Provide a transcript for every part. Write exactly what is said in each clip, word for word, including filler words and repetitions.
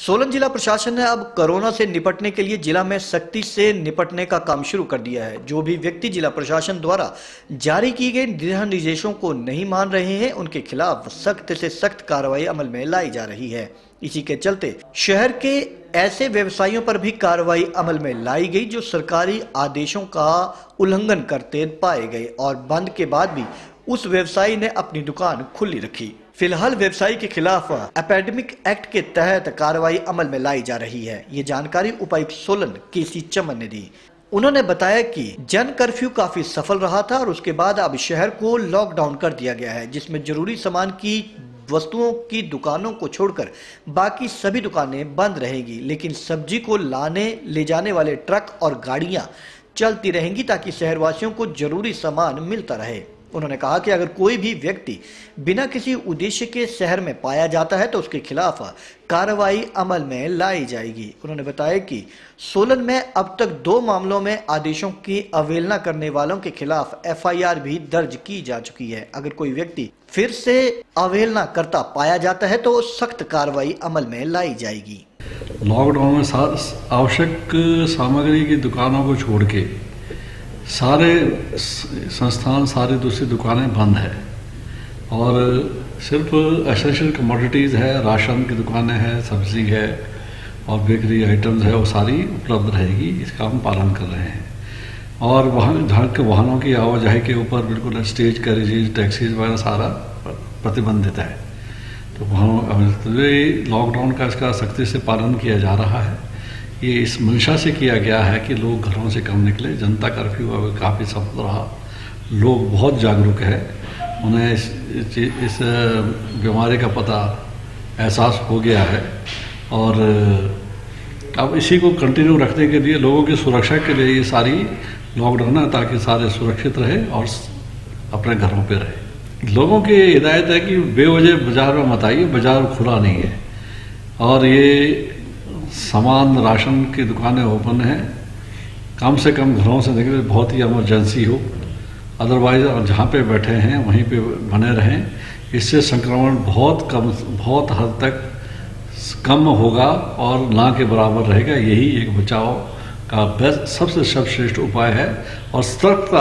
सोलन जिला प्रशासन ने अब कोरोना से निपटने के लिए जिला में सख्ती से निपटने का काम शुरू कर दिया है। जो भी व्यक्ति जिला प्रशासन द्वारा जारी की गई दिशा निर्देशों को नहीं मान रहे हैं, उनके खिलाफ सख्त से सख्त कार्रवाई अमल में लाई जा रही है। इसी के चलते शहर के ऐसे व्यवसायियों पर भी कार्रवाई अमल में लाई गई जो सरकारी आदेशों का उल्लंघन करते पाए गए और बंद के बाद भी उस व्यवसायी ने अपनी दुकान खुली रखी। फिलहाल व्यवसायी के खिलाफ एपेडेमिक एक्ट के तहत कार्रवाई अमल में लाई जा रही है। ये जानकारी उपायुक्त सोलन केसी चमन ने दी। उन्होंने बताया कि जन कर्फ्यू काफी सफल रहा था और उसके बाद अब शहर को लॉकडाउन कर दिया गया है, जिसमें जरूरी सामान की वस्तुओं की दुकानों को छोड़कर बाकी सभी दुकानें बंद रहेगी, लेकिन सब्जी को लाने ले जाने वाले ट्रक और गाड़ियां चलती रहेंगी ताकि शहरवासियों को जरूरी सामान मिलता रहे। उन्होंने कहा कि अगर कोई भी व्यक्ति बिना किसी उद्देश्य के शहर में पाया जाता है तो उसके खिलाफ कार्रवाई अमल में लाई जाएगी। उन्होंने बताया कि सोलन में अब तक दो मामलों में आदेशों की अवहेलना करने वालों के खिलाफ एफ आई आर भी दर्ज की जा चुकी है। अगर कोई व्यक्ति फिर से अवहेलना करता पाया जाता है तो सख्त कार्रवाई अमल में लाई जाएगी। लॉकडाउन में आवश्यक सामग्री की दुकानों को छोड़ के सारे संस्थान, सारी दूसरी दुकानें बंद है और सिर्फ एसेंशियल कमोडिटीज़ है, राशन की दुकानें हैं, सब्जी है और बेकरी आइटम्स है, वो सारी उपलब्ध रहेगी। इसका हम पालन कर रहे हैं और वहाँ जहाँ के वाहनों की आवाजाही के ऊपर बिल्कुल स्टेज कैरेजेज, टैक्सीज वगैरह सारा प्रतिबंधित है। तो वहाँ लॉकडाउन का इसका सख्ती से पालन किया जा रहा है। ये इस मंशा से किया गया है कि लोग घरों से कम निकले। जनता कर्फ्यू अब काफ़ी सफल रहा, लोग बहुत जागरूक है, उन्हें इस, इस बीमारी का पता एहसास हो गया है और अब इसी को कंटिन्यू रखने के लिए लोगों की सुरक्षा के लिए ये सारी लॉकडाउन है ताकि सारे सुरक्षित रहे और अपने घरों पे रहे। लोगों की हिदायत है कि बेवजह बाज़ार में मत आइए, बाज़ार खुला नहीं है और ये सामान राशन की दुकानें ओपन हैं। कम से कम घरों से निकले, बहुत ही इमरजेंसी हो, अदरवाइज जहाँ पे बैठे हैं वहीं पे बने रहें। इससे संक्रमण बहुत कम, बहुत हद तक कम होगा और ना के बराबर रहेगा। यही एक बचाव का बेस्ट सबसे सर्वश्रेष्ठ उपाय है और सतर्कता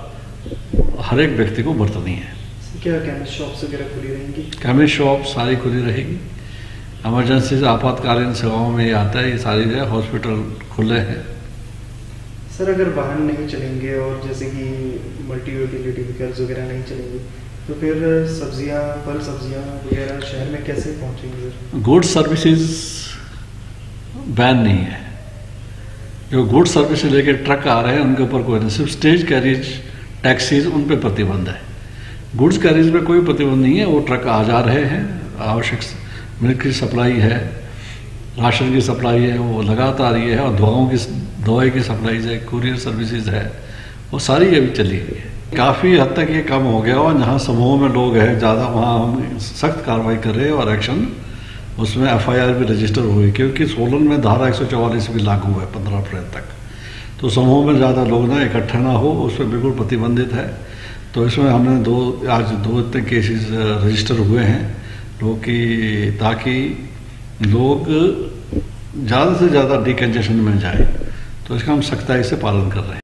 हर एक व्यक्ति को बरतनी है। क्या केमिस्ट शॉप्स वगैरह खुली रहेंगी? केमिस्ट शॉप सारी खुली रहेगी। इमरजेंसी से आपातकालीन सेवाओं में ये आता है, ये सारी जगह हॉस्पिटल खुले हैं। सर, अगर वाहन नहीं चलेंगे और जैसे कि मल्टी यूटिलिटी व्हीकल्स वगैरह नहीं चलेंगे तो फिर सब्जियां, फल सब्जियां वगैरह शहर में कैसे पहुंचेंगी? गुड सर्विसेज बैन नहीं है। जो गुड सर्विसेज लेके ट्रक आ रहे हैं उनके ऊपर कोई नहीं, सिर्फ स्टेज कैरेज, टैक्सीज, उन पर प्रतिबंध है। गुड्स कैरेज में कोई प्रतिबंध नहीं है, वो ट्रक आ जा रहे हैं। आवश्यक मिल्क की सप्लाई है, राशन की सप्लाई है, वो लगातार ये है और दवाओं की दवाई की सप्लाई है, कुरियर सर्विसेज है, वो सारी अभी चली हुई है। काफ़ी हद तक ये कम हो गया और जहाँ समूह में लोग हैं ज़्यादा, वहाँ हम सख्त कार्रवाई कर रहे हैं और एक्शन उसमें एफ आई आर भी रजिस्टर हुई, क्योंकि सोलन में धारा एक सौ चौवालीस भी लागू है पंद्रह अप्रैल तक। तो समूह में ज़्यादा लोग ना इकट्ठा ना हो, उस पर बिल्कुल प्रतिबंधित है। तो इसमें हमने दो आज दो इतने केसेस रजिस्टर हुए हैं लोग की, ताकि लोग ज़्यादा से ज़्यादा डिकंजेशन में जाए। तो इसका हम सख्ताई से पालन कर रहे हैं।